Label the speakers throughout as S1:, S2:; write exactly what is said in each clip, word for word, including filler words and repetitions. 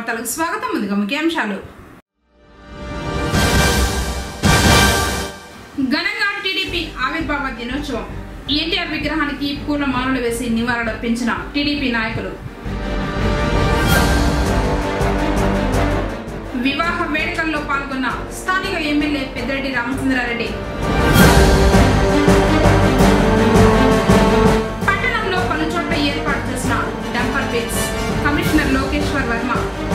S1: వార్తలకు స్వాగతం. ముందుగా ముఖ్యాంశాలు. ఘనంగా టీడీపీ ఆవిర్భావ దినోత్సవం. ఎన్టీఆర్ విగ్రహానికి పూల మాలలు వేసి నివాళులర్పించిన టీడీపీ నాయకులు. వివాహ వేడుకల్లో పాల్గొన్న స్థానిక ఎమ్మెల్యే పెద్దిరెడ్డి రామచంద్రారెడ్డి. పట్టణంలో పలుచోట్ల ఏర్పాటు చేసిన dumper pits. Commissioner Lokeshwar Varma.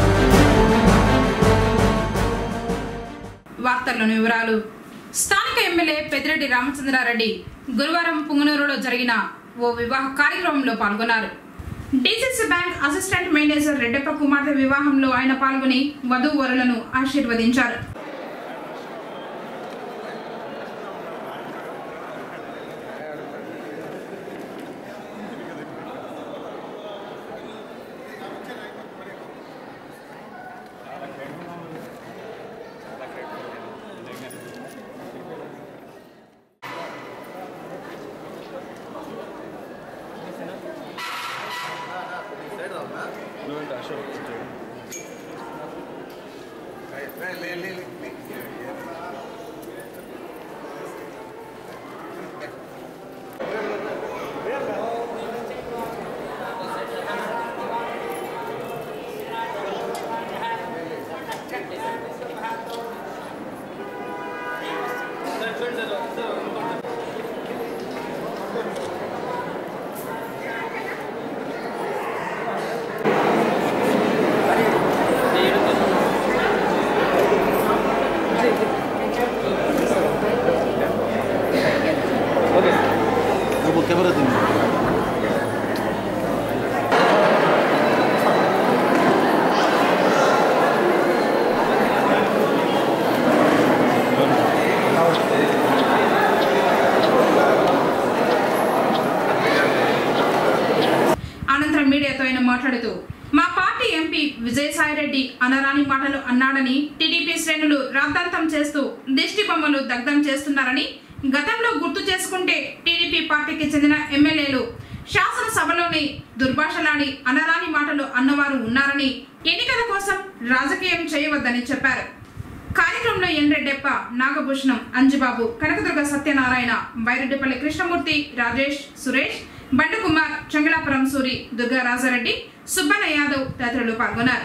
S1: వార్తల్లోని వివరాలు. స్థానిక ఎమ్మెల్యే పెద్దిరెడ్డి రామచంద్రారెడ్డి గురువారం పుంగనూరులో జరిగిన ఓ వివాహ కార్యక్రమంలో పాల్గొన్నారు. DCC bank assistant manager Reddappa కుమార్తె వివాహంలో ఆయన పాల్గొని వధూవరులను ఆశీర్వదించారు. అనంతరం మీడియాతో ఆయన మాట్లాడుతూ, మా పార్టీ ఎంపీ విజయసాయిరెడ్డి అనరాని మాటలు అన్నాడని టీడీపీ శ్రేణులు రాద్ధాంతం చేస్తూ దిష్టి బొమ్మలు దగ్ధం చేస్తున్నారని, గతంలో గుర్తు చేసుకుంటే టీడీపీ పార్టీకి చెందిన ఎమ్మెల్యేలు శాసనసభలోని దుర్భాషలాడి అనరాని మాటలు అన్నవారు ఉన్నారని, ఎన్నికల కోసం రాజకీయం చేయవద్దని చెప్పారు. కార్యక్రమంలో ఎన్ రెడ్డప్ప, నాగభూషణం, అంజిబాబు, కనకదుర్గ సత్యనారాయణ, బైరెడ్డిపల్లి కృష్ణమూర్తి, రాజేష్, సురేష్, బండకుమార్, చంగళాపురం సూరి, దుర్గా రాజారెడ్డి, సుబ్బన్న యాదవ్ తదితరులు పాల్గొన్నారు.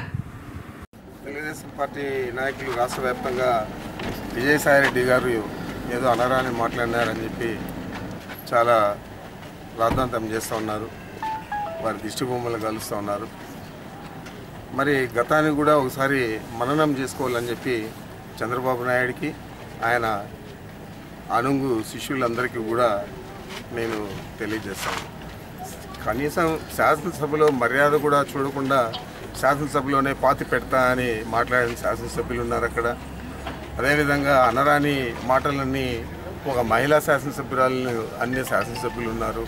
S2: తెలుగుదేశం పార్టీ నాయకులు రాష్ట్ర వ్యాప్తంగా విజయసాయిరెడ్డి గారు ఏదో అనరాని మాట్లాడినారని చెప్పి చాలా రాద్ధాంతం చేస్తూ ఉన్నారు. వారి దిష్టి బొమ్మలు కలుస్తూ ఉన్నారు. మరి గతాన్ని కూడా ఒకసారి మననం చేసుకోవాలని చెప్పి చంద్రబాబు నాయుడికి, ఆయన అనుంగు శిష్యులందరికీ కూడా నేను తెలియజేస్తాను. కనీసం శాసనసభలో మర్యాద కూడా చూడకుండా శాసనసభలోనే పాతి పెడతా అని మాట్లాడిన శాసనసభ్యులు ఉన్నారు అక్కడ. అదేవిధంగా అనరాని మాటలన్నీ ఒక మహిళా శాసనసభ్యురాలని అన్ని శాసనసభ్యులు ఉన్నారు.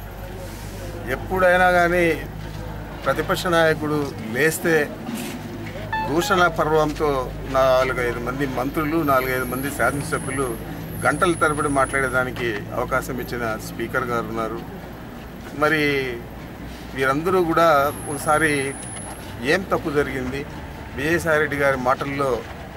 S2: ఎప్పుడైనా కానీ ప్రతిపక్ష నాయకుడు లేస్తే దూషణ పర్వంతో నాలుగైదు మంది మంత్రులు, నాలుగైదు మంది శాసనసభ్యులు గంటల తరబడి మాట్లాడేదానికి అవకాశం ఇచ్చిన స్పీకర్ గారు ఉన్నారు. మరి వీరందరూ కూడా ఒకసారి ఏం తప్పు జరిగింది, విజయసాయిరెడ్డి గారి మాటల్లో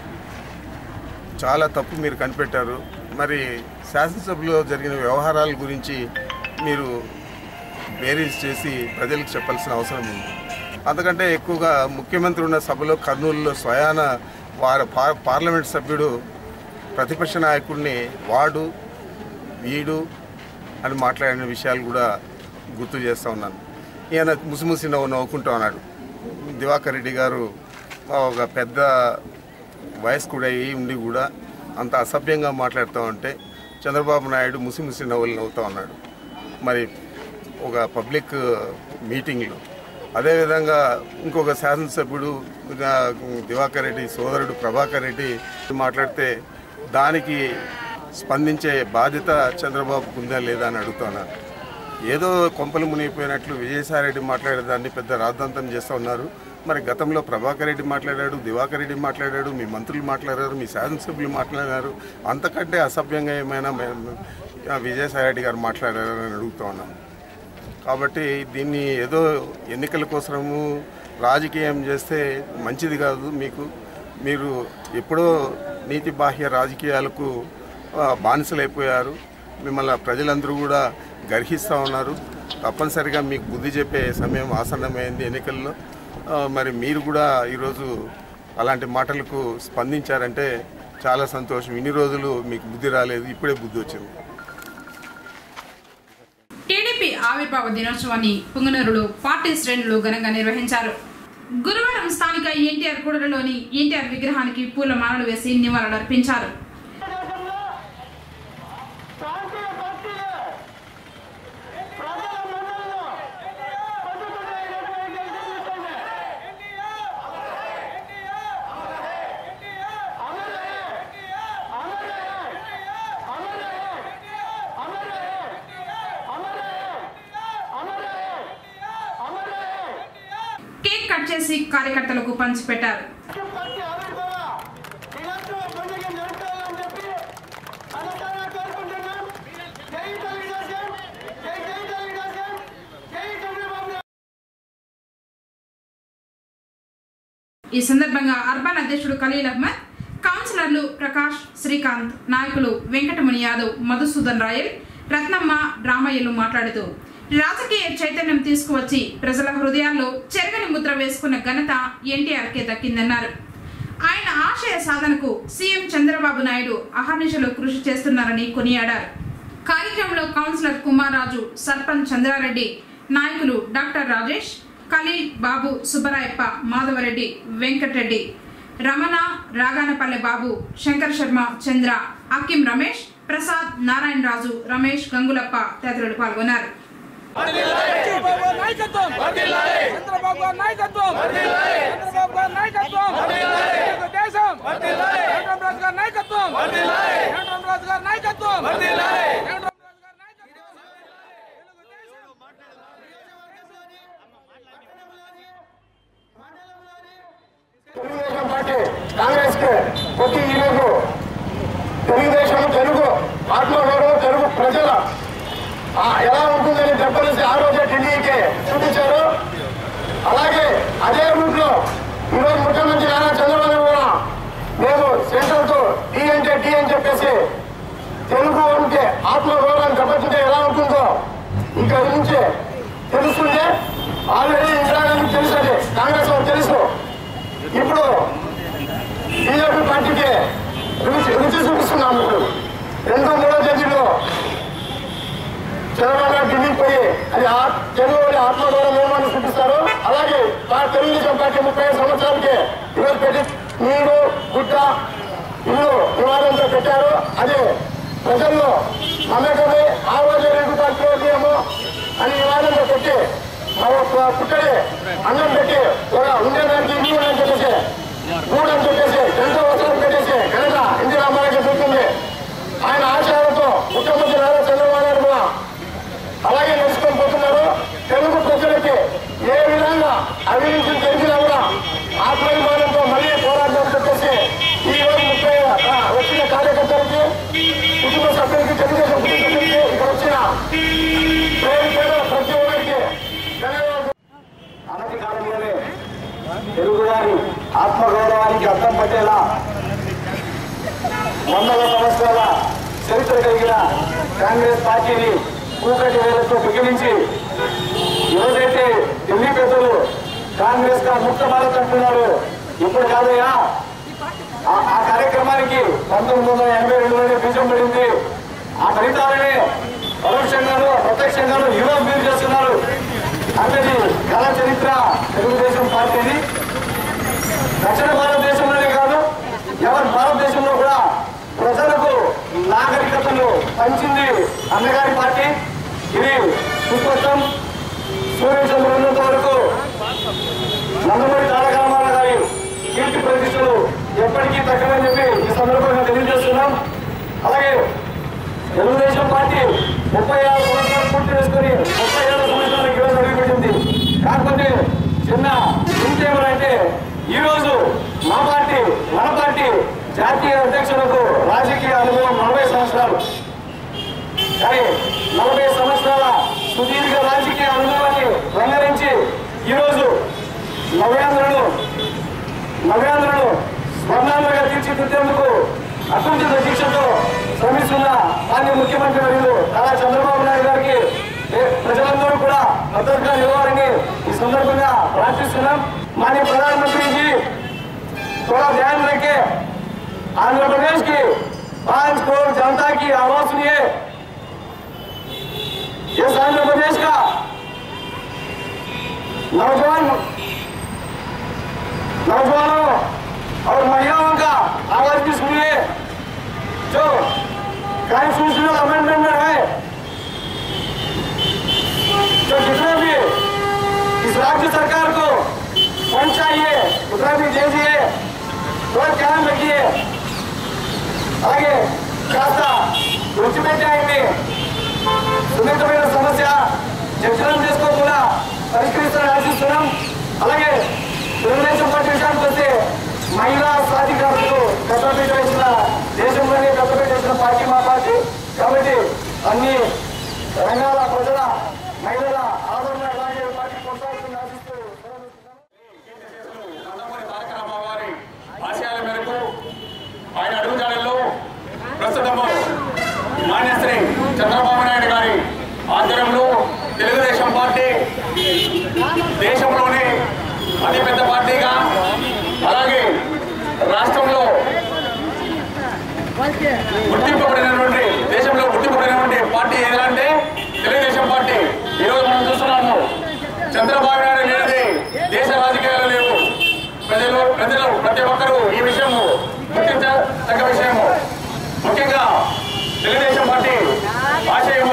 S2: చాలా తప్పు మీరు కనిపెట్టారు. మరి శాసనసభలో జరిగిన వ్యవహారాల గురించి మీరు బేరీజ్ చేసి ప్రజలకు చెప్పాల్సిన అవసరం ఉంది. అంతకంటే ఎక్కువగా ముఖ్యమంత్రి ఉన్న సభలో కర్నూలులో స్వయాన వారి పార్లమెంట్ సభ్యుడు ప్రతిపక్ష నాయకుడిని వాడు వీడు అని మాట్లాడిన విషయాలు కూడా గుర్తు చేస్తూ ఉన్నాను. ఈయన ముసిముసి నవ్వు నవ్వుకుంటూ ఉన్నాడు. దివాకర్ రెడ్డి గారు ఒక పెద్ద వయస్కుడు అయ్యి ఉండి కూడా అంత అసభ్యంగా మాట్లాడుతూ ఉంటే చంద్రబాబు నాయుడు ముసిముసి నవ్వులు నవ్వుతూ ఉన్నాడు. మరి ఒక పబ్లిక్ మీటింగ్లో అదేవిధంగా ఇంకొక శాసనసభ్యుడు దివాకర్ రెడ్డి సోదరుడు ప్రభాకర్ రెడ్డి మాట్లాడితే దానికి స్పందించే బాధ్యత చంద్రబాబుకు ఉందా లేదా అని అడుగుతున్నారు. ఏదో కొంపలు మునిగిపోయినట్లు విజయసాయిరెడ్డి మాట్లాడేదాన్ని పెద్ద రాద్ధాంతం చేస్తూ ఉన్నారు. మరి గతంలో ప్రభాకర్ రెడ్డి మాట్లాడాడు, దివాకర్ రెడ్డి మాట్లాడాడు, మీ మంత్రులు మాట్లాడారు, మీ శాసనసభ్యులు మాట్లాడారు. అంతకంటే అసభ్యంగా ఏమైనా విజయసాయిరెడ్డి గారు మాట్లాడారని అడుగుతూ ఉన్నాను. కాబట్టి దీన్ని ఏదో ఎన్నికల కోసము రాజకీయం చేస్తే మంచిది కాదు. మీకు మీరు ఎప్పుడో నీతి బాహ్య రాజకీయాలకు బానిసలైపోయారు. మిమ్మల్ని ప్రజలందరూ కూడా గర్హిస్తూ ఉన్నారు. తప్పనిసరిగా మీకు బుద్ధి చెప్పే సమయం ఆసన్నమైంది ఎన్నికల్లో. మరి మీరు కూడా ఈరోజు అలాంటి మాటలకు స్పందించారంటే చాలా సంతోషం. ఇన్ని రోజులు మీకు బుద్ధి రాలేదు, ఇప్పుడే బుద్ధి వచ్చింది.
S1: టీడీపీ ఆవిర్భావ దినోత్సవాన్ని పుంగనూరులో పార్టీ శ్రేణులు ఘనంగా నిర్వహించారు. గురువారం స్థానిక ఎన్టీఆర్ కూడలిలోని ఎన్టీఆర్ విగ్రహానికి పూల మాలలు వేసి నివాళులర్పించారు. కేక్ కట్ చేసి కార్యకర్తలకు పంచిపెట్టారు. ఈ సందర్భంగా అర్బన్ అధ్యక్షుడు ఖలీల్ అహ్మద్, కౌన్సిలర్లు ప్రకాష్, శ్రీకాంత్, నాయకులు వెంకటముని యాదవ్, మధుసూదన్ రాయల్, రత్నమ్మ, రామయ్యలు మాట్లాడుతూ రాజకీయ చైతన్యం తీసుకువచ్చి ప్రజల హృదయాల్లో చెరగని ముద్ర వేసుకున్న ఘనత ఎన్టీఆర్కే దక్కిందన్నారు. ఆయన ఆశయ సాధనకు సీఎం చంద్రబాబు నాయుడు అహర్నిశలు కృషి చేస్తున్నారని కొనియాడారు. కార్యక్రమంలో కౌన్సిలర్ కుమారాజు, సర్పంచ్ చంద్రారెడ్డి, నాయకులు డాక్టర్ రాజేష్, ఖలీల్, బాబు, సుబ్బరాయప్ప, మాధవరెడ్డి, వెంకటరెడ్డి, రమణ, రాగానపల్లె బాబు, శంకర్ శర్మ, చంద్ర, అక్కిం రమేష్, ప్రసాద్, నారాయణ రాజు, రమేష్, గంగులప్ప తదితరులు పాల్గొన్నారు.
S3: కాంగ్రెస్ కి ప్రతి ఈరోజు తెలుగుదేశం తెలుగు ఆత్మగౌరవం తెలుగు ప్రజల ఎలా ఉంటుందని చెప్పేసి ఆ రోజే ఢిల్లీకి చూపించారు. అలాగే అదే రూట్ లో ఈరోజు ముఖ్యమంత్రి నారా చంద్రబాబు కూడా మేము సెంట్రల్ తో టీ అంటే టీ అని చెప్పేసి తెలుగు అంటే ఆత్మగౌరవం దెబ్బతింటే ఎలా ఉంటుందో ఇక్కడ నుంచి తెలుస్తుంటే ఆల్రెడీ ఇందిరాగాంధీకి తెలుసు, అది కాంగ్రెస్ వాళ్ళకి తెలుసు. ఇప్పుడు బీజేపీ పార్టీకి రుచి రుచి చూపిస్తున్నాం. ఇప్పుడు రెండో మూడో తేదీలో చంద్రబాబు నాయుడు ఢిల్లీకి పోయి అది తెలుగు ఆత్మగౌరవం ఏమని చూపిస్తారు. అలాగే తెలుగుదేశం పార్టీ ముప్పై ఐదు సంవత్సరాలకి ఈరోజు పెట్టి నీరు గుడ్డ ఇల్లు వివాదంతో పెట్టారు. అది ప్రజల్లో నమ్మకమే. ఆ రోజు రెండు పార్టీలు ఏమో అని వివాదంతో పెట్టి పుట్టడి అన్నం పెట్టి ఒక ఉండేదానికి ఇల్లు అని చెప్పేసి మూడు అని చెప్పేసి ఎంతో అవసరం పెట్టేసి కనుక ఇంటి రామారావు చెప్తుంది. ఆయన ఆశయాలతో ముఖ్యమంత్రి నారా చంద్రబాబు నాయుడు కూడా అలాగే నడుచుకొని పోతున్నారు. తెలుగు ప్రజలకి ఏ విధంగా అవినీతి తెలిసినా కూడా ఆత్మాభిమానంతో మళ్ళీ పోరాటం చెప్పేసి ఈ రోజు ముప్పై వచ్చిన కార్యకర్తలకి, కుటుంబ సభ్యులకి, తెలుగుదేశం కుటుంబానికి ఇక్కడ వచ్చిన ప్రతి ఒక్కరికి అనతి కాలంలోనే తెలుగువారి ఆత్మగౌరవానికి అర్థం పట్టేలా వందల సంవత్సరాల చరిత్ర కలిగిన కాంగ్రెస్ పార్టీని కూకటి వేలతో పిగిలించి ఎవరైతే ఢిల్లీ పెద్దలు కాంగ్రెస్ గా ముక్త భారత్ అంటున్నారు, ఇప్పుడు కాదయ్యా ఆ కార్యక్రమానికి పంతొమ్మిది వందల ఎనభై రెండులోనే బీజం పడింది. ఆ ఫలితాలనే పరోక్షంగాను ప్రత్యక్షంగాను ఈరోజు మీరు చేస్తున్నారు అన్నది కళ చరిత్ర తెలుగుదేశం పార్టీని. దక్షిణ భారతదేశంలోనే కాదు, ఎవరి భారతదేశంలో కూడా ప్రజలకు నాగరికతను పంచింది అన్నగారి పార్టీ. ఇది సుస్పష్టం. సూర్యచంద్ర ఉన్నంత వరకు నందమూరి తారక రామారావు గారి కీర్తి ప్రతిష్టలు ఎప్పటికీ తగ్గదని చెప్పి ఈ సందర్భంగా తెలియజేస్తున్నాం. అలాగే తెలుగుదేశం పార్టీ ముప్పై ఆరు సంవత్సరాలు పూర్తి చేసుకుని ముప్పై ఏడు సంవత్సరాలకు ఈరోజు అడుగుపెట్టింది. కాకపోతే చిన్న ఇంకేమనంటే ఈరోజు మా పార్టీ మన పార్టీ జాతీయ అధ్యక్షులకు రాజకీయ అనుభవం నలభై సంవత్సరాలు. కానీ నలభై సంవత్సరాల సుదీర్ఘ రాజకీయ అనుభవాన్ని రంగరించి ఈరోజు నలభై నవ్యాంధ్రను స్వర్ణాంధ్రగా తీర్చిదిద్దేందుకు అకుంఠిత దీక్షతో శ్రమిస్తున్న మాన్య ముఖ్యమంత్రి వర్యులు నారా చంద్రబాబు నాయుడు గారికి ప్రజలందరూ కూడా మద్దతుగా నిలవాలని ఈ సందర్భంగా ప్రార్థిస్తున్నాం. माननीय प्रधानमंत्री जी थोड़ा ध्यान रखें, आंध्र प्रदेश की पांच करोड़ जनता की आवाज सुनिए। इस आंध्र प्रदेश का नौजवान नौजवानों और महिलाओं का आवाज भी सुनिए। जो कॉन्स्टिट्यूशनल अमेंडमेंट में है, जो जितने भी इस राज्य सरकार को फंड चाहिए उतना भी दीजिए, थोड़ा ध्यान रखिए। आगे కాస్త విడిచిపెట్టాయండి సున్నితమైన సమస్య చర్చలను చేసుకోకుండా పరిష్కరిస్తారని ఆశిస్తున్నాం. అలాగే తెలుగుదేశం పార్టీ విషయానికి వస్తే మహిళా సాధికారులకు పెద్దపీట వేసిన దేశంలోనే పెద్దపీట వేసిన పార్టీ మా పార్టీ కాబట్టి అన్ని రంగాల ప్రజల మహిళల ఆదరణ అలాగే పార్టీ కొనసాగుతుందని ఆశిస్తూ ఆశయాల మేరకు ఆయన అడుగుజాడల్లో ప్రస్తుతము మాన్యశ్రీ చంద్రబాబు నాయుడు గారి ఆధ్వర్యంలో తెలుగుదేశం పార్టీ దేశంలోనే అతిపెద్ద పార్టీగా అలాగే రాష్ట్రంలో గుర్తింపబడినటువంటి దేశంలో గుర్తింపబడినటువంటి పార్టీ ఏదంటే తెలుగుదేశం పార్టీ. ఈరోజు మనం చూస్తున్నాము చంద్రబాబు నాయుడు లేనిది దేశ రాజకీయాలు లేవు. ప్రజలు ప్రజలు ప్రతి ఒక్కరూ ఈ విషయము గుర్తించదగ్గ విషయము. ముఖ్యంగా తెలుగుదేశం పార్టీ ఆశయము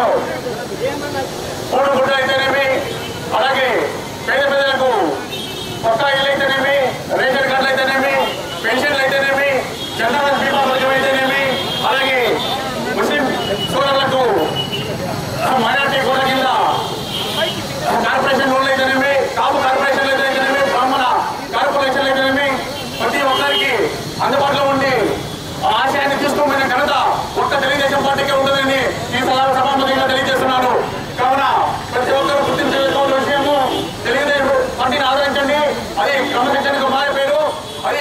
S3: మూడు గుడ్డలు అయితేనేమి, అలాగే పేద ప్రజలకు పక్కా ఇల్లు అయితేనేమి, రేషన్ కార్డులు అయితేనేమి, పెన్షన్లు అయితేనేమి, జనరల్ బీమా పథకం అయితేనేమి, అలాగే ముస్లిం సోదరులకు మైనార్టీ కోట కింద కార్పొరేషన్ లోన్లు అయితేనేమి, కాపు కార్పొరేషన్లు అయితేనేమి, బ్రాహ్మణ కార్పొరేషన్లు అయితేనేమి, ప్రతి ఒక్కరికి అందుబాటులో ఉండి ఆశయాన్ని తీసుకోమని ఘనత ఒక్క తెలుగుదేశం పార్టీకి ఉంటుందని ఈ సభాముఖంగా తెలియజేస్తున్నాను. కావున ప్రతి ఒక్కరూ గుర్తించుకోవాల్సిన విషయము తెలుగుదేశం పార్టీని ఆదరించండి. అది క్రమశిక్షణకు మాయ పేరు, అది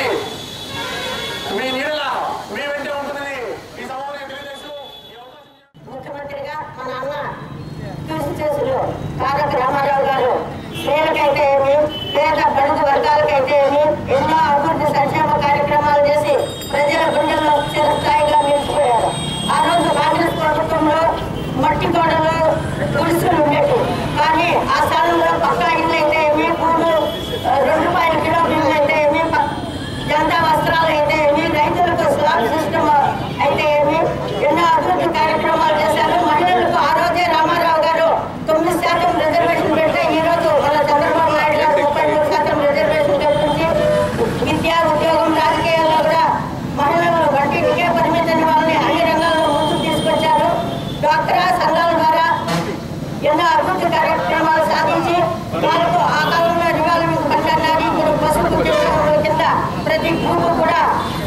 S3: మీ నీడల మీ వెంటే ఉంటుందని ఈ సభలో తెలియజేస్తూ
S4: ముఖ్యమంత్రిగా మన అన్న కృషి చేసులు తారక రామారావు గారు స్త్రీలకైతే ఏమి, పేద బడుగు వర్గాలకైతే ఏమి ఎన్నో అభివృద్ధి సంక్షేమ కార్యక్రమాలు చేసి ప్రజల గుండెల్లో చిరస్థాయిగా నిలిచిపోయారు. ఆ రోజు కాంగ్రెస్ ప్రభుత్వంలో మట్టి గోడలు గుడిసెలు ఉండేవి, కానీ ఆ స్థానంలో పక్కా ఇల్లు అయితే ఏమి, మూడు రెండు రూపాయల కిలో బిల్లు అయితే ఏమి, జనతా వస్త్రాలు అయితే ఏమి, రైతులకు స్లాబ్ సిస్టమ్ అయితే ఏమి, ఎన్నో అభివృద్ధి కార్యక్రమాలు చేశారు. మహిళలకు ఆ రోజే రామారావు గారు తొమ్మిది శాతం రిజర్వేషన్ పెడితే ఈ రోజు మన చంద్రబాబు నాయుడు గారు ముప్పై మూడు శాతం రిజర్వేషన్ కల్పించి విద్యా ఉద్యోగం రాజకీయాల్లో కూడా మహిళలను వంటికే పరిమితమైన వాళ్ళని అన్ని రంగాల్లో ముందుకు తీసుకొచ్చారు. డ్వాక్రా సంఘాల ద్వారా ఎన్నో అభివృద్ధి కార్యక్రమాలు సాధించి వాళ్ళకు ఆ కాలంలో రివాల్వింగ్ ఫండ్ అన్నారు, ఇప్పుడు పసుపు కుటుంబం కింద ప్రతి గ్రూపు కూడా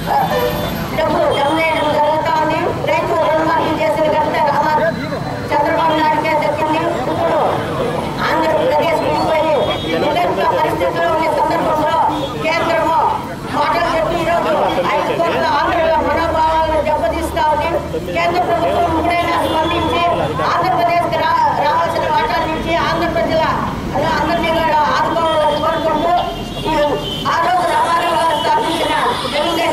S4: డబ్బు జమ చేయడం జరుగుతూ ఉంది. రైతు రుణమాఫీ చేసిన ఘనత రామా చంద్రబాబు నాయుడుకే దక్కింది. ఇప్పుడు ఆంధ్రప్రదేశ్ విడిపోయి విధంగా పరిస్థితుల్లో ఉండే సందర్భంలో కేంద్రము మాటలు చెప్పి ఈరోజు ఐదు కోట్ల ఆంధ్రుల మనోభావాలను దెబ్బతీస్తా ఉంది. కేంద్ర ప్రభుత్వం ఇప్పుడైనా స్పందించి ఆంధ్రప్రదేశ్కి రా రావాల్సిన వాటాల నుంచి ఆంధ్ర ప్రజల అందరినీ కూడా ఆదుకోవాలని కోరుకుంటూ ఆ రోజు రామారావు గారు స్థాపించిన తెలుగుదేశం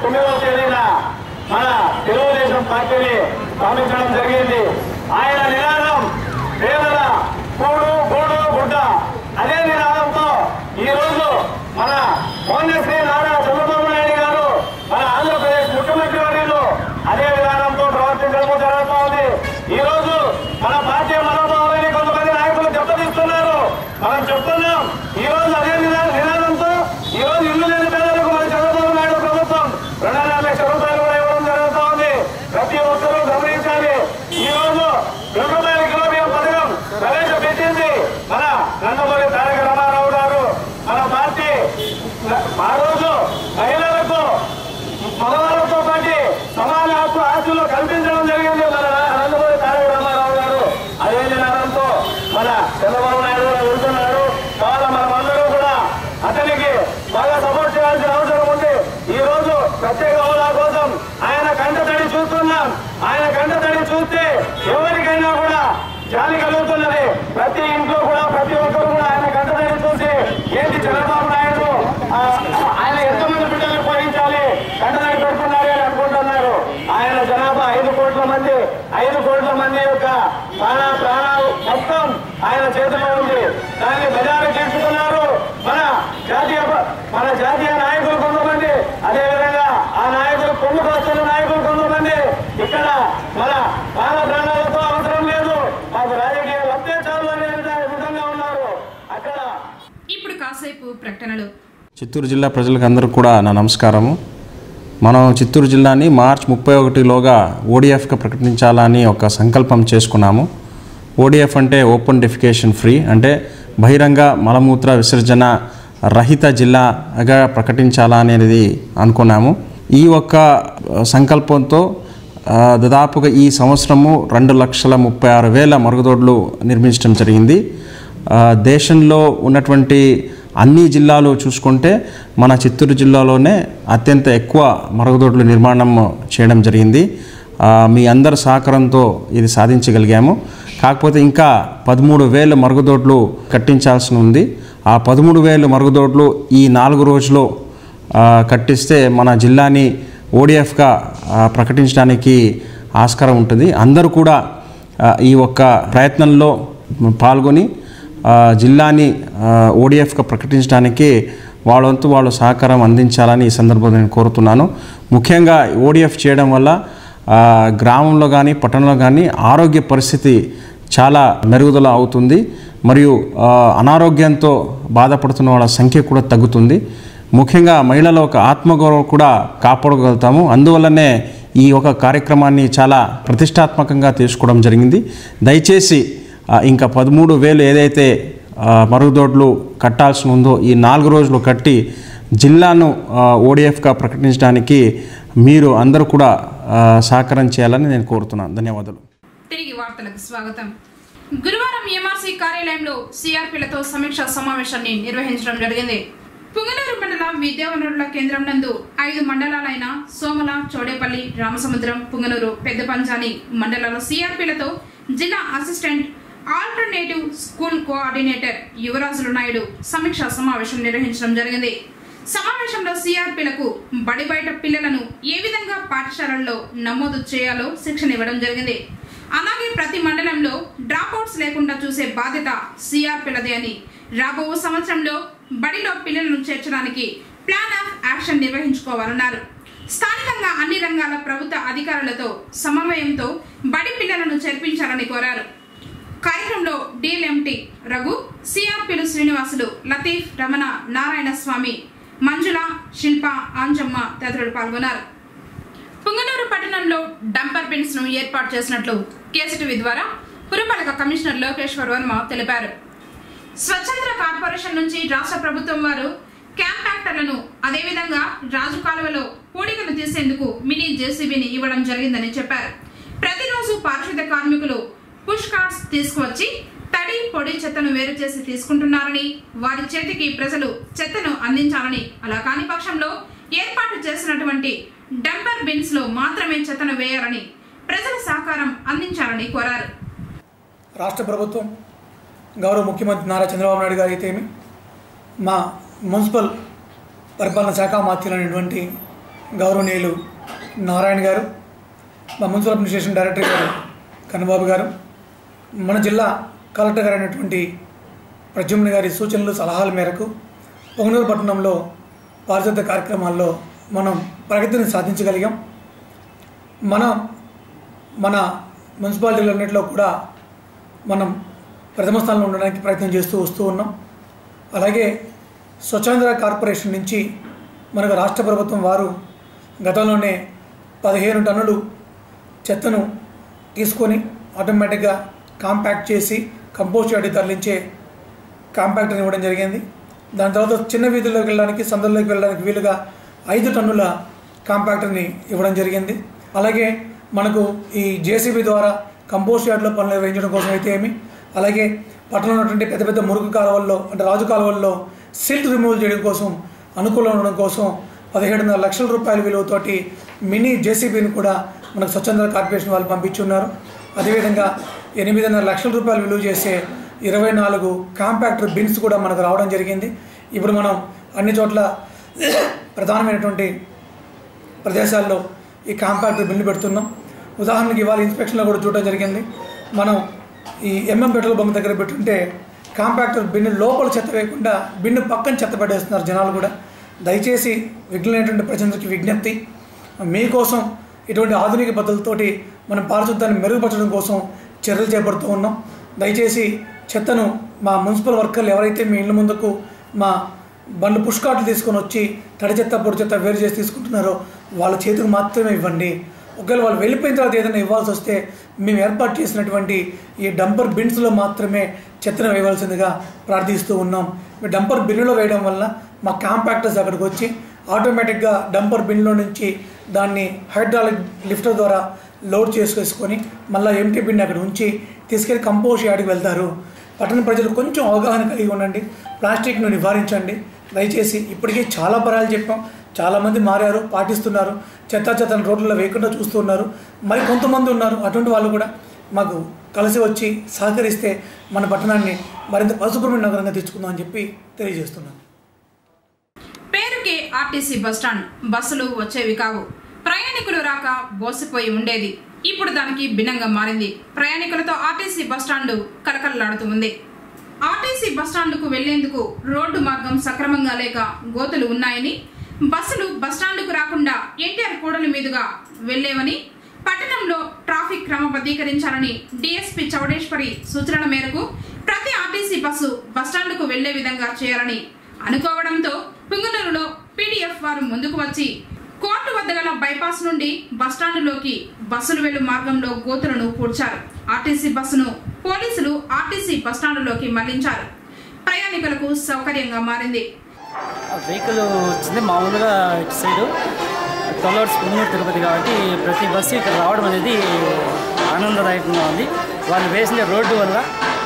S3: తొమ్మిదవ తేదీన మన తెలుగుదేశం పార్టీని స్థాపించడం జరిగింది. ఆయన నినాదం పేదల కూడు గూడు గుడ్డ. అదే నినాదంతో ఈ రోజు మన మోహన్శ్రీ నారా చంద్రబాబు నాయుడు గారు మన ఆంధ్రప్రదేశ్ ముఖ్యమంత్రి వర్యులు అదే విధానంతో ప్రవర్తించడం జరుగుతూ ఉంది. ఈ రోజు మన పార్టీ మనోభావాలని కొంతమంది నాయకులు దెబ్బతీస్తున్నారు. మనం చెప్తున్నాం ఈ రోజు అదే నినాదంతో ఈ రోజు ఇల్లు లేని పేదలకు మన చంద్రబాబు నాయుడు ప్రభుత్వం రెండున్నర లక్షల రూపాయలు కూడా ఇవ్వడం జరుగుతూ ఉంది. ప్రతి ఒక్కరూ గమనించాలి. ఈ రోజు రెండు రూపాయల కిలో బియ్యం పథకం ప్రవేశపెట్టింది మన నందమూరి తారక రామారావు గారు. మన పార్టీ ఆ రోజు మహిళలకు మగవాళ్ళతో పాటు సమాన హక్కు ఆస్తులు కల్పించడం జరిగింది మన నందమూరి తారక రామారావు గారు. అదే నినాదంతో మన చంద్రబాబు నాయుడు కూడా వెళ్తున్నారు. కావాల మనమందరూ కూడా అతనికి బాగా సపోర్ట్ చేయాల్సిన అవసరం ఉంది. ఈ రోజు ప్రత్యేక హోదా కోసం ఆయన కంటతడి చూస్తున్నాం. ఆయన కంటతడి చూస్తే ఎవరికైనా కూడా జాలి కలుగుతున్నది. ప్రతి ఇంట్లో కూడా ప్రతి ఒక్కరు కూడా ఆయన కంటతడి చూసి ఏంటి చంద్రబాబు నాయుడు ఆయన ఎంతమంది బిడ్డలు పోయించాలి కంటతడి పెడుతున్నారు అని అనుకుంటున్నారు. ఆయన జనాభా ఐదు కోట్ల మంది ఐదు కోట్ల మంది యొక్క ప్రాణ ప్రాణాలు మొత్తం ఆయన చేతిలో ఉంది. దాన్ని బజారు చేస్తున్నారు మన జాతీయ మన జాతీయ నాయకులు కొంతమంది. అదేవిధంగా ఆ నాయకులు పొందుకు వస్తున్న నాయకులు కొంతమంది ఇక్కడ మన ప్రాణ ప్రాణాలతో అవసరం లేదు మాకు రాజకీయ లబ్ధే చాలు అనే విధంగా ఉన్నారు. అక్కడ
S1: ఇప్పుడు కాసేపు ప్రకటనలు.
S5: చిత్తూరు జిల్లా ప్రజలకు అందరికీ కూడా నా నమస్కారము. మనం చిత్తూరు జిల్లాని మార్చి ముప్పై ఒకటిలోగా ఓడిఎఫ్గా ప్రకటించాలని ఒక సంకల్పం చేసుకున్నాము. ఓడిఎఫ్ అంటే ఓపెన్ డెఫికేషన్ ఫ్రీ, అంటే బహిరంగ మలమూత్ర విసర్జన రహిత జిల్లాగా ప్రకటించాలనేది అనుకున్నాము. ఈ ఒక్క సంకల్పంతో దాదాపుగా ఈ సంవత్సరము రెండు లక్షల ముప్పై ఆరు వేల మరుగుదొడ్లు నిర్మించడం జరిగింది. దేశంలో ఉన్నటువంటి అన్ని జిల్లాలు చూసుకుంటే మన చిత్తూరు జిల్లాలోనే అత్యంత ఎక్కువ మరుగుదొడ్లు నిర్మాణం చేయడం జరిగింది. మీ అందరి సహకారంతో ఇది సాధించగలిగాము. కాకపోతే ఇంకా పదమూడు వేల మరుగుదొడ్లు కట్టించాల్సి ఉంది. ఆ పదమూడు వేల మరుగుదొడ్లు ఈ నాలుగు రోజులు కట్టిస్తే మన జిల్లాని ఓడిఎఫ్గా ప్రకటించడానికి ఆస్కారం ఉంటుంది. అందరూ కూడా ఈ ఒక్క ప్రయత్నంలో పాల్గొని జిల్లాని ఓడిఎఫ్గా ప్రకటించడానికి వాళ్ళంతు వాళ్ళు సహకారం అందించాలని ఈ సందర్భంలో నేను కోరుతున్నాను. ముఖ్యంగా ఓడిఎఫ్ చేయడం వల్ల గ్రామంలో కానీ పట్టణంలో కానీ ఆరోగ్య పరిస్థితి చాలా మెరుగుదల అవుతుంది. మరియు అనారోగ్యంతో బాధపడుతున్న వాళ్ళ సంఖ్య కూడా తగ్గుతుంది. ముఖ్యంగా మహిళల ఒక ఆత్మగౌరవం కూడా కాపాడగలుగుతాము. అందువల్లనే ఈ ఒక కార్యక్రమాన్ని చాలా ప్రతిష్టాత్మకంగా తీసుకోవడం జరిగింది. దయచేసి ఇంకా పదమూడు వేలు ఏదైతే మరుగుదొడ్లు కట్టాల్సి ఉందో ఈ నాలుగు రోజులు కట్టి జిల్లాను ఓడిఎఫ్గా ప్రకటించడానికి మీరు అందరూ కూడా సహకారం చేయాలని నేను కోరుతున్నాను. ధన్యవాదాలు.
S1: తిరిగి వార్తలకు స్వాగతం. గురువారం ఎంఆర్సీ కార్యాలయంలో సిఆర్పీలతో సమీక్ష సమావేశాన్ని నిర్వహించడం జరిగింది. పుంగనూరు మండల విద్యా వనరుల కేంద్రం నందు ఐదు మండలాలైన సోమల, చౌడేపల్లి, రామసముద్రం, పుంగనూరు, పెద్ద పంచాని మండలాల సిఆర్పీలతో జిల్లా assistant alternative school coordinator Yuvarajulu Naidu సమీక్షా సమావేశం నిర్వహించడం జరిగింది. సమావేశంలో సిఆర్పీలకు బడి బయట పిల్లలను ఏ విధంగా పాఠశాలల్లో నమోదు చేయాలో శిక్షణ ఇవ్వడం జరిగింది. అలాగే ప్రతి మండలంలో డ్రాప్అవుట్స్ లేకుండా చూసే బాధ్యత సిఆర్పీలదే అని, రాబో సంవత్సరంలో బడిలో పిల్లలను చేర్చడానికి ప్లాన్ ఆఫ్ యాక్షన్ నిర్వహించుకోవాలన్నారు. స్థానికంగా అన్ని రంగాల ప్రభుత్వ అధికారులతో సమన్వయంతో బడి పిల్లలను చేర్పించాలని కోరారు. కార్యక్రమంలో డిఎల్ఎంటీ రఘు, సిఆర్పీలు శ్రీనివాసులు, లతీఫ్, రమణ, నారాయణ స్వామి, మంజుల, శిల్ప, ఆంజమ్మ తదితరులు పాల్గొన్నారు. పుంగనూరు పట్టణంలో డంపర్ బిన్స్ ను ఏర్పాటు చేసినట్లు కేసీటీవీ ద్వారా పురపాలక కమిషనర్ లోకేశ్వర్ వర్మ తెలిపారు. స్వచ్ఛంద కార్పొరేషన్ నుంచి రాష్ట్ర ప్రభుత్వం వారు క్యాంపాక్టర్లను, అదేవిధంగా రాజు కాలువలో పూడికలు తీసేందుకు మినీ జేసీబీని ఇవ్వడం జరిగిందని చెప్పారు. ప్రతిరోజు పారిశుద్ధ్య కార్మికులు పుష్ కార్డ్స్ తీసుకువచ్చి తడి, పొడి చెత్తను వేరు చేసి తీసుకుంటున్నారని, వారి చేతికి ప్రజలు చెత్తను అందించాలని, అలా కాని పక్షంలో ఏర్పాటు చేసినటువంటి డంపర్ బిన్స్ లో మాత్రమే చెత్తను వేయాలని, ప్రజల సహకారం అందించాలని కోరారు.
S6: రాష్ట్ర ప్రభుత్వం గౌరవ ముఖ్యమంత్రి నారా చంద్రబాబు నాయుడు గారు అయితేమి, మా మున్సిపల్ పరిపాలన శాఖ మాత్రులైనటువంటి గౌరవనీయులు నారాయణ గారు, మా మున్సిపల్ అడ్మినిస్ట్రేషన్ డైరెక్టర్ గారు కన్నబాబు గారు, మన జిల్లా కలెక్టర్ గారు అయినటువంటి ప్రద్యుమ్న గారి సూచనలు సలహాల మేరకు పొంగనూరు పట్టణంలో పారిశుద్ధ కార్యక్రమాల్లో మనం ప్రగతిని సాధించగలిగాం. మన మన మున్సిపాలిటీలన్నింటిలో కూడా మనం ప్రథమ స్థానంలో ఉండడానికి ప్రయత్నం చేస్తూ వస్తూ ఉన్నాం. అలాగే స్వచ్ఛాంధ్ర కార్పొరేషన్ నుంచి మనకు రాష్ట్ర ప్రభుత్వం వారు గతంలోనే పదిహేను టన్నులు చెత్తను తీసుకొని ఆటోమేటిక్గా కాంపాక్ట్ చేసి కంపోస్ట్ యార్డ్కి తరలించే కాంపాక్టర్ని ఇవ్వడం జరిగింది. దాని తర్వాత చిన్న వీధుల్లోకి వెళ్ళడానికి, సందుల్లోకి వెళ్ళడానికి వీలుగా ఐదు టన్నుల కాంపాక్టర్ని ఇవ్వడం జరిగింది. అలాగే మనకు ఈ జేసీబీ ద్వారా కంపోస్ట్ యార్డ్లో పనులు నిర్వహించడం కోసం అయితే ఏమి, అలాగే పట్టణంలో ఉన్నటువంటి పెద్ద పెద్ద మురుగు కాలువల్లో అంటే రాజు కాలువల్లో సిల్ట్ రిమూవ్ చేయడం కోసం అనుకూలంగా ఉండడం కోసం పదిహేడున్నర లక్షల రూపాయల విలువతోటి మినీ జేసీబీని కూడా మనకు స్వచ్ఛంద కార్పొరేషన్ వాళ్ళు పంపించున్నారు. అదేవిధంగా ఎనిమిదిన్నర లక్షల రూపాయలు విలువ చేసే ఇరవై నాలుగు కాంపాక్టర్ బిన్స్ కూడా మనకు రావడం జరిగింది. ఇప్పుడు మనం అన్ని చోట్ల ప్రధానమైనటువంటి ప్రదేశాల్లో ఈ కాంపాక్టర్ బిన్ను పెడుతున్నాం. ఉదాహరణకి ఇవాళ ఇన్స్పెక్షన్లో కూడా చూడడం జరిగింది. మనం ఈ ఎంఎం పెట్రోల్ బంక్ దగ్గర పెట్టుంటే కాంపాక్టర్ బిన్ను లోపల చెత్త వేయకుండా బిన్ను పక్కన చెత్త పెట్టేస్తున్నారు జనాలు కూడా. దయచేసి విఘ్నమైనటువంటి ప్రజలకి విజ్ఞప్తి, మీకోసం ఇటువంటి ఆధునిక పద్ధతులతోటి మనం పారిశుద్ధ్యాన్ని మెరుగుపరచడం కోసం చర్యలు చేపడుతూ ఉన్నాం. దయచేసి చెత్తను మా మున్సిపల్ వర్కర్లు ఎవరైతే మీ ఇళ్ళ ముందుకు మా బండ్లు పుష్కాట్లు తీసుకొని వచ్చి తడి చెత్త పొడి చెత్త వేరు చేసి తీసుకుంటున్నారో వాళ్ళ చేతికి మాత్రమే ఇవ్వండి. ఒకవేళ వాళ్ళు వెళ్ళిపోయిన తర్వాత ఏదైనా ఇవ్వాల్సి వస్తే మేము ఏర్పాటు చేసినటువంటి ఈ డంపర్ బిన్స్లో మాత్రమే చెత్తను వేయవలసిందిగా ప్రార్థిస్తూ ఉన్నాం. మీ డంపర్ బిన్నులో వేయడం వల్ల మా కాంపాక్టర్స్ అక్కడికి వచ్చి ఆటోమేటిక్గా డంపర్ బిన్లో నుంచి దాన్ని హైడ్రాలిక్ లిఫ్టర్ ద్వారా లోడ్ చేసుకొని మళ్ళీ ఎంటీ బిన్ అక్కడ ఉంచి తీసుకెళ్ళి కంపోస్ట్ యార్డ్కి వెళ్తారు. పట్టణ ప్రజలు కొంచెం అవగాహన కలిగి ఉండండి, ప్లాస్టిక్ను నివారించండి దయచేసి. ఇప్పటికే చాలా పరాలు చెప్పాం, చాలామంది మారారు, పాటిస్తున్నారు, చెత్త చెత్తను రోడ్లలో వేయకుండా చూస్తున్నారు. మరి కొంతమంది ఉన్నారు అటువంటి వాళ్ళు కూడా మాకు కలిసి వచ్చి సహకరిస్తే మన పట్టణాన్ని మరింత పరిశుభ్రమైన నగరంగా తెచ్చుకుందాం అని చెప్పి తెలియజేస్తున్నాను.
S1: పేరుకే ఆర్టీసీ బస్టాండ్, బస్సులు వచ్చేవి కావు, ప్రయాణికులు రాక బోసిపోయి ఉండేది. ఇప్పుడు దానికి భిన్నంగా మారింది. ప్రయాణికులతో ఆర్టీసీ బస్టాండ్ కలకలలాడుతూ ఉంది. ఆర్టీసీ బస్టాండ్కు వెళ్లేందుకు రోడ్డు మార్గం సక్రమంగా లేక గోతులు ఉన్నాయని, బస్సులు బస్టాండ్కు రాకుండా ఎన్టీఆర్ కూడలి మీదుగా వెళ్లేవని, పట్టణంలో ట్రాఫిక్ క్రమబద్ధీకరించాలని డీఎస్పీ చౌడేశ్వరి సూచనల మేరకు ప్రతి ఆర్టీసీ బస్సు బస్టాండ్కు వెళ్లే విధంగా చేయాలని అనుకోవడంతో పుంగనూరులో పీడీఎఫ్ వారు ముందుకు వచ్చి కోర్టు వద్ద గల బైపాస్ నుండి బస్టాండ్లోకి బస్సులు వెళ్లు మార్గంలో గోతులను పూడ్చారు. ఆర్టీసీ బస్సును పోలీసులు ఆర్టీసీ బస్టాండ్లోకి మళ్లించారు. ప్రయాణికులకు సౌకర్యంగా మారింది.
S7: వెహికల్ వచ్చింది మామూలుగా ఇటు సైడు తొలవర్స్ పుంగనూరు తిరుపతి కాబట్టి ప్రతి బస్సు ఇక్కడ రావడం అనేది ఆనందదాయకంగా ఉంది. వాళ్ళు వేసిన రోడ్డు వల్ల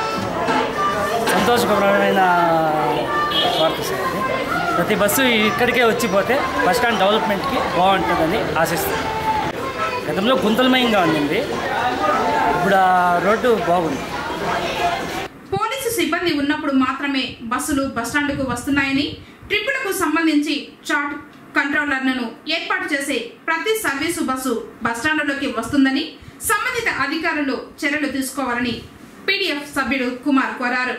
S7: సంతోషకరమైన వార్త సార్. ప్రతి బస్సు ఇక్కడికే వచ్చిపోతే బస్టాండ్ డెవలప్మెంట్కి బాగుంటుందని ఆశిస్తుంది. గతంలో గుంతలమయంగా ఉండింది, ఇప్పుడు ఆ రోడ్డు బాగుంది.
S1: పోలీసు సిబ్బంది ఉన్నప్పుడు మాత్రమే బస్సులు బస్టాండ్కు వస్తున్నాయని, ట్రిప్పులకు సంబంధించి చార్ట్ కంట్రోలర్లను ఏర్పాటు చేసే ప్రతి సర్వీసు బస్సు బస్టాండ్లోకి వస్తుందని సంబంధిత అధికారులు చర్యలు తీసుకోవాలని పీడీఎఫ్ సభ్యుడు కుమార్ కోరారు.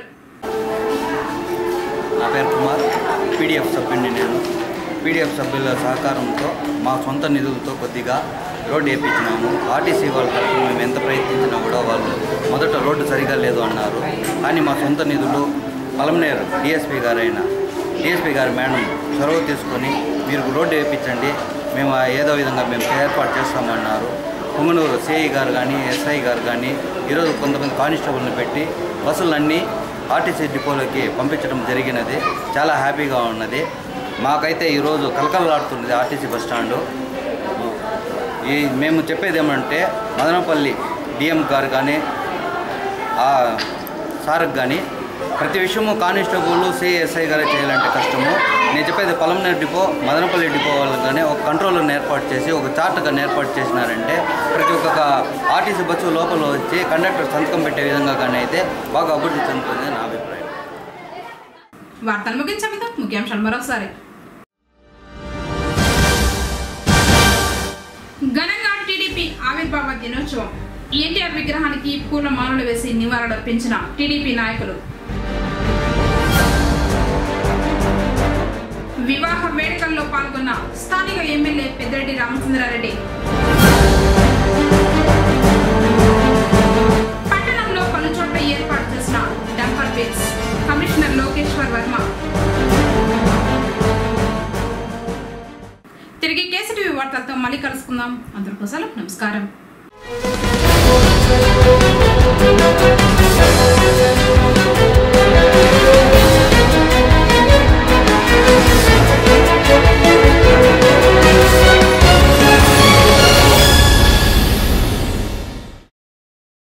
S8: నా పేరు కుమార్, పీడీఎఫ్ సభ్యుడిని నేను. పీడీఎఫ్ సభ్యుల సహకారంతో మా సొంత నిధులతో కొద్దిగా రోడ్డు వేయించినాము. ఆర్టీసీ వాళ్ళ తరఫున మేము ఎంత ప్రయత్నించినా కూడా వాళ్ళు మొదట రోడ్డు సరిగా లేదు అన్నారు. కానీ మా సొంత నిధులు పలమనేరు డిఎస్పీ గారైన డిఎస్పీ గారి మేడం చొరవ తీసుకొని మీరు రోడ్డు వేయించండి, మేము ఏదో విధంగా మేము ఏర్పాటు చేస్తామన్నారు. పుంగనూరు సిఐ గారు కానీ ఎస్ఐ గారు కానీ ఈరోజు కొంతమంది కానిస్టేబుల్ని పెట్టి బస్సులన్నీ ఆర్టీసీ డిపోలోకి పంపించడం జరిగినది. చాలా హ్యాపీగా ఉన్నది. మాకైతే ఈరోజు కలకలలాడుతున్నది ఆర్టీసీ బస్టాండు. ఈ మేము చెప్పేది ఏమంటే మదనపల్లి డిఎం గారు కానీ సార్కి కానీ ప్రతి విషయము కానిస్టేబుల్ సిఎస్ఐ గారే చేయాలంటే కష్టము. నేను చెప్పేది పలమనేరు డిపో మదనపల్లి డిపో వాళ్ళకి కానీ ఒక కంట్రోలర్ని ఏర్పాటు చేసి ఒక చార్ట్ కానీ ఏర్పాటు చేసినారంటే ప్రతి ఒక్క ఆర్టీసీ బస్సు లోపల వచ్చి కండక్టర్ సంతకం పెట్టే విధంగా కానీ అయితే బాగా అభివృద్ధి చెందుతుంది నా అభిప్రాయం.
S1: వార్తలు ముగించే ముఖ్యాంశాలు మరోసారి. దినోత్సవం. ఎన్టీఆర్ విగ్రహానికి పూల మాలలు వేసి నివాళులర్పించిన టీడీపీ నాయకులు. వివాహ వేడుకల్లో పాల్గొన్న స్థానిక ఎమ్మెల్యే పెద్దిరెడ్డి రామచంద్రారెడ్డి. పట్టణంలో పలు చోట్ల ఏర్పాటు చేసిన dumper pits. Commissioner Lokeshwar Varma. తిరిగి కేసీటీవీ వార్తలతో మళ్ళీ కలుసుకుందాం. అందరికీ సెలవు. నమస్కారం.